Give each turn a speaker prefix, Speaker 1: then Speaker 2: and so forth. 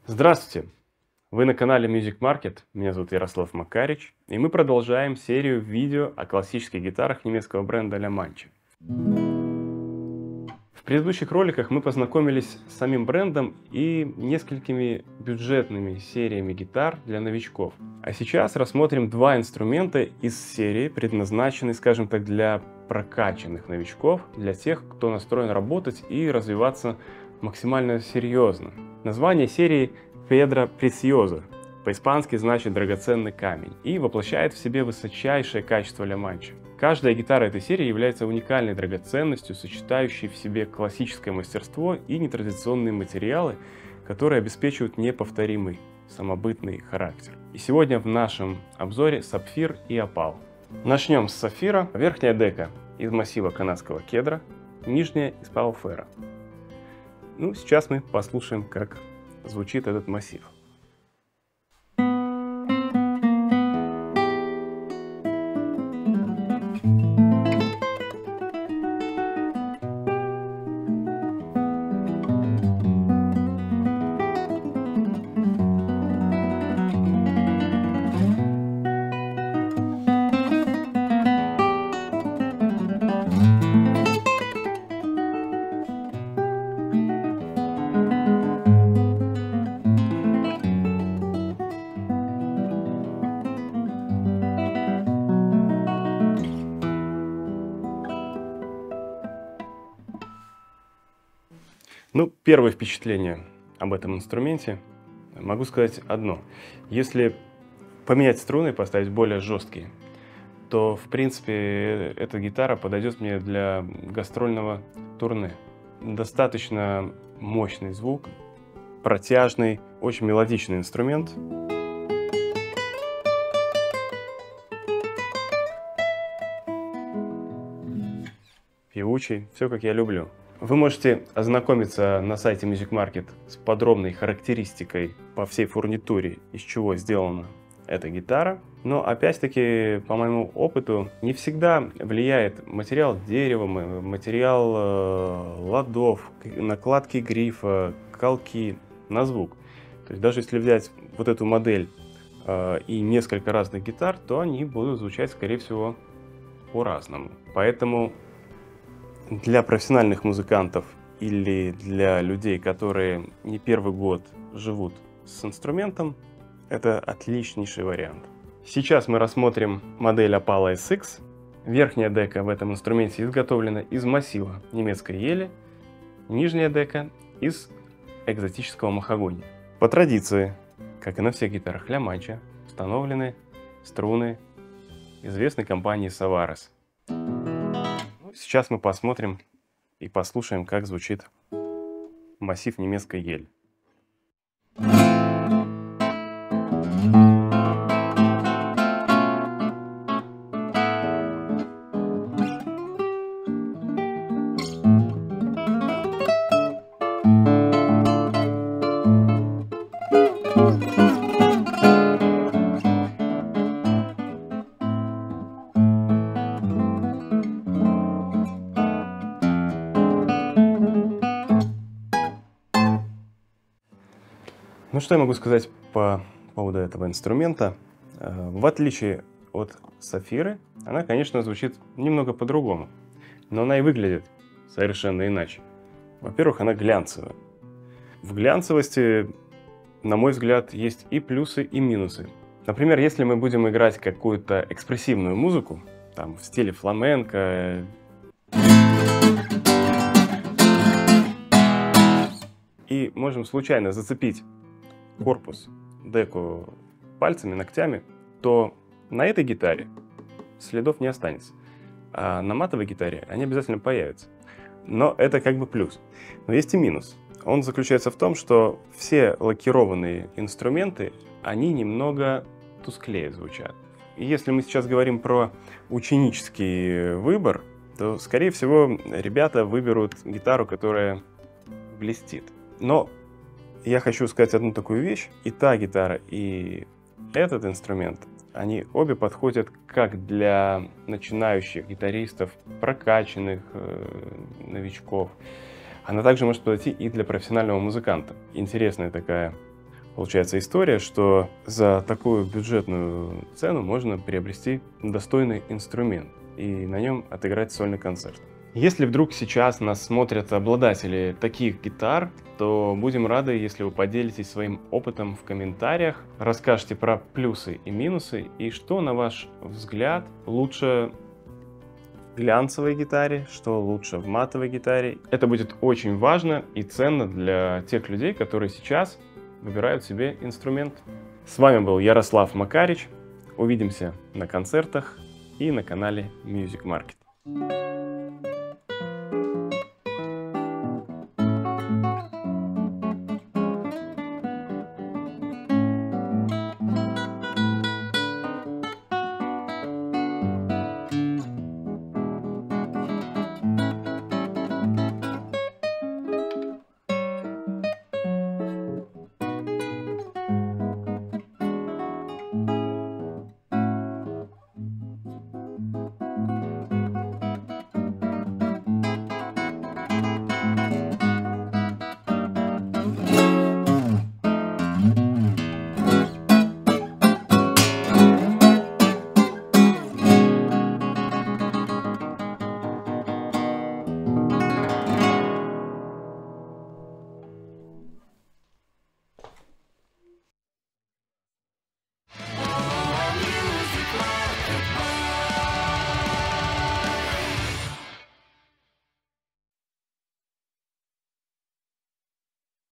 Speaker 1: Здравствуйте! Вы на канале Music Market, меня зовут Ярослав Макарич, и мы продолжаем серию видео о классических гитарах немецкого бренда La Mancha. В предыдущих роликах мы познакомились с самим брендом и несколькими бюджетными сериями гитар для новичков. А сейчас рассмотрим два инструмента из серии, предназначенные, скажем так, для прокачанных новичков, для тех, кто настроен работать и развиваться максимально серьезно. Название серии Piedra Preciosa, по-испански значит драгоценный камень, и воплощает в себе высочайшее качество La Mancha. Каждая гитара этой серии является уникальной драгоценностью, сочетающей в себе классическое мастерство и нетрадиционные материалы, которые обеспечивают неповторимый, самобытный характер. И сегодня в нашем обзоре сапфир и опал. Начнем с сапфира. Верхняя дека из массива канадского кедра, нижняя из пауфера. Сейчас мы послушаем, как звучит этот массив. Первое впечатление об этом инструменте, могу сказать одно. Если поменять струны и поставить более жесткие, то, в принципе, эта гитара подойдет мне для гастрольного турне. Достаточно мощный звук, протяжный, очень мелодичный инструмент. Певучий, все как я люблю. Вы можете ознакомиться на сайте Music Market с подробной характеристикой по всей фурнитуре, из чего сделана эта гитара. Но опять-таки, по моему опыту, не всегда влияет материал дерева, материал ладов, накладки грифа, колки на звук. То есть даже если взять вот эту модель и несколько разных гитар, то они будут звучать, скорее всего, по-разному. Поэтому для профессиональных музыкантов или для людей, которые не первый год живут с инструментом, это отличнейший вариант. Сейчас мы рассмотрим модель Opala SX. Верхняя дека в этом инструменте изготовлена из массива немецкой ели, нижняя дека из экзотического махагони. По традиции, как и на всех гитарах La Mancha, установлены струны известной компании Savares. Сейчас мы посмотрим и послушаем, как звучит массив немецкой ели. Что я могу сказать по поводу этого инструмента? В отличие от сапфиры, она, конечно, звучит немного по-другому, но она и выглядит совершенно иначе. Во-первых, она глянцевая. В глянцевости, на мой взгляд, есть и плюсы, и минусы. Например, если мы будем играть какую-то экспрессивную музыку, там, в стиле фламенко, и можем случайно зацепить корпус, деку пальцами, ногтями, то на этой гитаре следов не останется. А на матовой гитаре они обязательно появятся. Но это как бы плюс. Но есть и минус. Он заключается в том, что все лакированные инструменты, они немного тусклее звучат. И если мы сейчас говорим про ученический выбор, то, скорее всего, ребята выберут гитару, которая блестит. Но я хочу сказать одну такую вещь. И та гитара, и этот инструмент, они обе подходят как для начинающих гитаристов, прокачанных новичков. Она также может подойти и для профессионального музыканта. Интересная такая получается история, что за такую бюджетную цену можно приобрести достойный инструмент и на нем отыграть сольный концерт. Если вдруг сейчас нас смотрят обладатели таких гитар, то будем рады, если вы поделитесь своим опытом в комментариях, расскажете про плюсы и минусы, и что, на ваш взгляд, лучше в глянцевой гитаре, что лучше в матовой гитаре. Это будет очень важно и ценно для тех людей, которые сейчас выбирают себе инструмент. С вами был Ярослав Макарич. Увидимся на концертах и на канале Music Market.